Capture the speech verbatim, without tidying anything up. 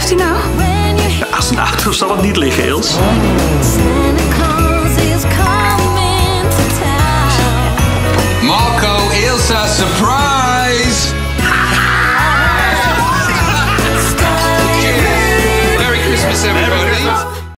hij nou? Ja, als een auto zal het niet liggen, Els.